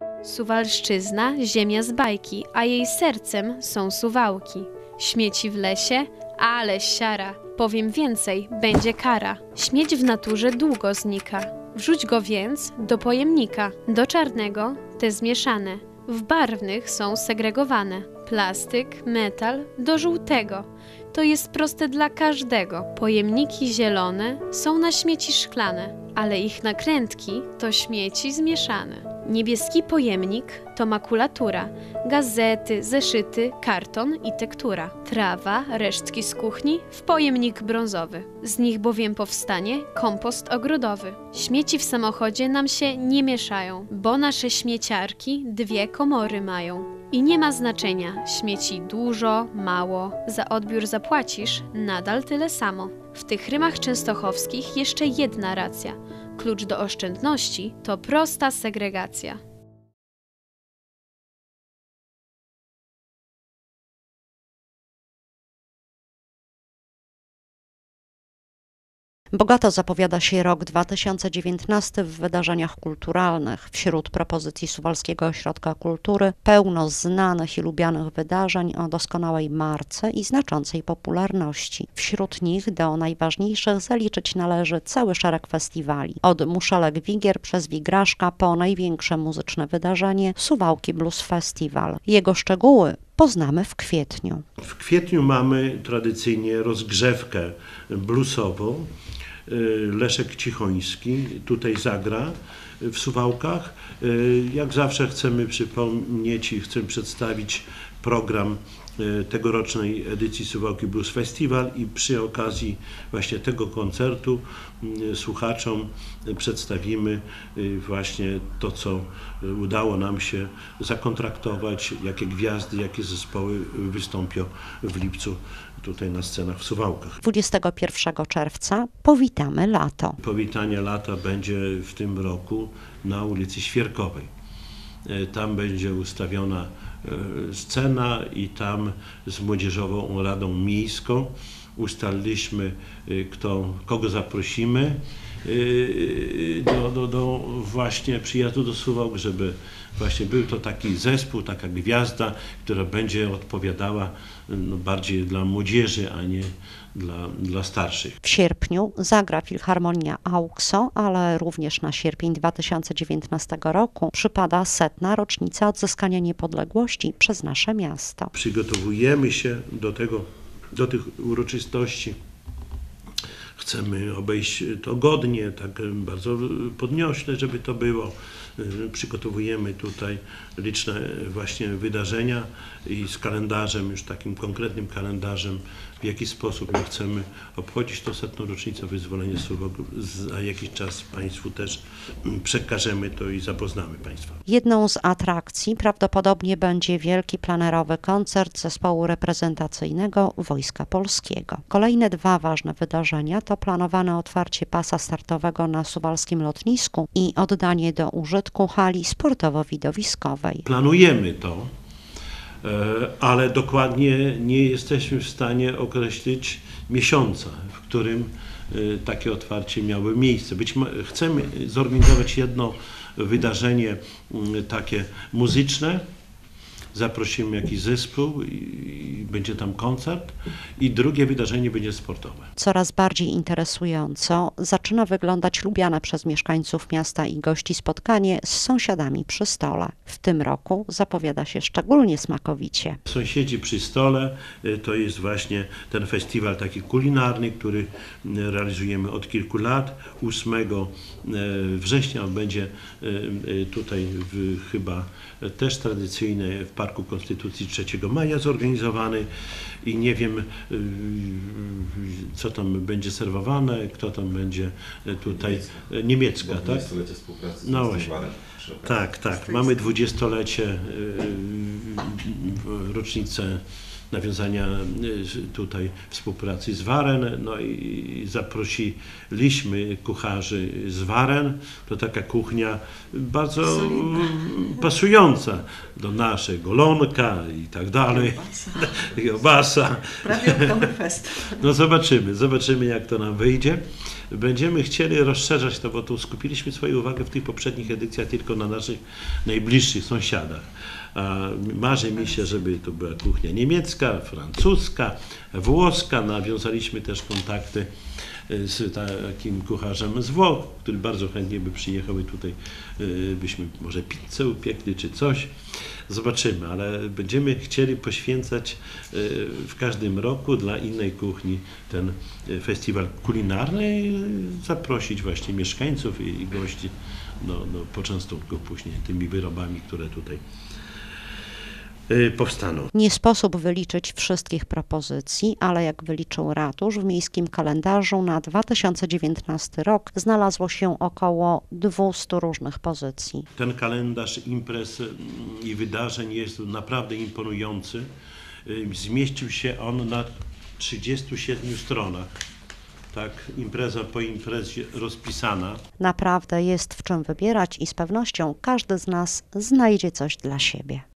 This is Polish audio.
Suwalszczyzna, ziemia z bajki, a jej sercem są Suwałki. Śmieci w lesie, ale siara. Powiem więcej, będzie kara. Śmieć w naturze długo znika. Wrzuć go więc do pojemnika. Do czarnego te zmieszane. W barwnych są segregowane. Plastyk, metal do żółtego. To jest proste dla każdego. Pojemniki zielone są na śmieci szklane, ale ich nakrętki to śmieci zmieszane. Niebieski pojemnik to makulatura, gazety, zeszyty, karton i tektura. Trawa, resztki z kuchni w pojemnik brązowy. Z nich bowiem powstanie kompost ogrodowy. Śmieci w samochodzie nam się nie mieszają, bo nasze śmieciarki 2 komory mają. I nie ma znaczenia, śmieci dużo, mało, za odbiór zapłacisz nadal tyle samo. W tych rymach częstochowskich jeszcze jedna racja. Klucz do oszczędności to prosta segregacja. Bogato zapowiada się rok 2019 w wydarzeniach kulturalnych. Wśród propozycji Suwalskiego Ośrodka Kultury pełno znanych i lubianych wydarzeń o doskonałej marce i znaczącej popularności. Wśród nich do najważniejszych zaliczyć należy cały szereg festiwali. Od Muszelek Wigier przez Wigraszka po największe muzyczne wydarzenie Suwałki Blues Festival. Jego szczegóły poznamy w kwietniu. W kwietniu mamy tradycyjnie rozgrzewkę bluesową. Leszek Cichoński tutaj zagra w Suwałkach. Jak zawsze chcemy przypomnieć i chcemy przedstawić program tegorocznej edycji Suwałki Blues Festival i przy okazji właśnie tego koncertu słuchaczom przedstawimy właśnie to, co udało nam się zakontraktować, jakie gwiazdy, jakie zespoły wystąpią w lipcu tutaj na scenach w Suwałkach. 21 czerwca powitamy lato. Powitanie lata będzie w tym roku na ulicy Świerkowej. Tam będzie ustawiona scena i tam z Młodzieżową Radą Miejską ustaliliśmy, kogo zaprosimy do właśnie przyjazdu do Suwałk, żeby właśnie był to taki zespół, taka gwiazda, która będzie odpowiadała bardziej dla młodzieży, a nie dla starszych. W sierpniu zagra Filharmonia AUKSO, ale również na sierpień 2019 roku przypada 100. rocznica odzyskania niepodległości przez nasze miasto. Przygotowujemy się do tych uroczystości. Chcemy obejść to godnie, tak bardzo podniośle, żeby to było. Przygotowujemy tutaj liczne właśnie wydarzenia i z kalendarzem, już takim konkretnym kalendarzem, w jaki sposób my chcemy obchodzić tą 100. rocznicę wyzwolenia Suwałk. Za jakiś czas Państwu też przekażemy to i zapoznamy Państwa. Jedną z atrakcji prawdopodobnie będzie wielki plenerowy koncert zespołu reprezentacyjnego Wojska Polskiego. Kolejne 2 ważne wydarzenia to planowane otwarcie pasa startowego na suwalskim lotnisku i oddanie do użytku hali sportowo-widowiskowej. Planujemy to, ale dokładnie nie jesteśmy w stanie określić miesiąca, w którym takie otwarcie miało miejsce. Chcemy zorganizować jedno wydarzenie takie muzyczne, zaprosimy jakiś zespół i będzie tam koncert, i drugie wydarzenie będzie sportowe. Coraz bardziej interesująco zaczyna wyglądać lubiane przez mieszkańców miasta i gości spotkanie z sąsiadami przy stole. W tym roku zapowiada się szczególnie smakowicie. Sąsiedzi przy stole to jest właśnie ten festiwal taki kulinarny, który realizujemy od kilku lat. 8 września będzie tutaj chyba też tradycyjny w Parku Konstytucji 3 maja zorganizowany i nie wiem, co tam będzie serwowane, kto tam będzie tutaj. Niemiecka, tak? 20-lecie współpracy z no właśnie. Tak. Mamy 20-lecie, rocznicę nawiązania tutaj współpracy z Waren, no i zaprosiliśmy kucharzy z Waren. To taka kuchnia bardzo pasująca do naszej, golonka i tak dalej, kiełbasa. Prawie Oktoberfest. No zobaczymy jak to nam wyjdzie. Będziemy chcieli rozszerzać to, bo tu skupiliśmy swoją uwagę w tych poprzednich edycjach tylko na naszych najbliższych sąsiadach. A marzy mi się, żeby to była kuchnia niemiecka, francuska, włoska. Nawiązaliśmy też kontakty z takim kucharzem z Włoch, który bardzo chętnie by przyjechał i tutaj byśmy może pizzę upiekli czy coś. Zobaczymy, ale będziemy chcieli poświęcać w każdym roku dla innej kuchni ten festiwal kulinarny i zaprosić właśnie mieszkańców i gości do poczęstunku później tymi wyrobami, które tutaj powstaną. Nie sposób wyliczyć wszystkich propozycji, ale jak wyliczył ratusz, w miejskim kalendarzu na 2019 rok znalazło się około 200 różnych pozycji. Ten kalendarz imprez i wydarzeń jest naprawdę imponujący. Zmieścił się on na 37 stronach. Tak, impreza po imprezie rozpisana. Naprawdę jest w czym wybierać i z pewnością każdy z nas znajdzie coś dla siebie.